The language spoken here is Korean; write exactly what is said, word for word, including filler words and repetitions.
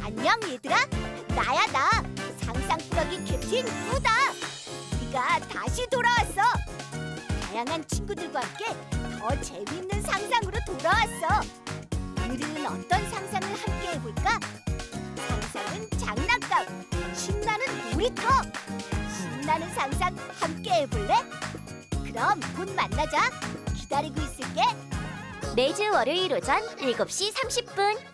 안녕 얘들아, 나야 나 상상꾸러기 캡틴 후다. 우리가 다시 돌아왔어. 다양한 친구들과 함께 더 재밌는 상상으로 돌아왔어. 오늘은 어떤 상상을 함께 해볼까? 상상은 장난감, 신나는 놀이터. 신나는 상상 함께 해볼래? 그럼 곧 만나자. 기다리고 있을게. 매주 월요일 오전 일곱 시 삼십 분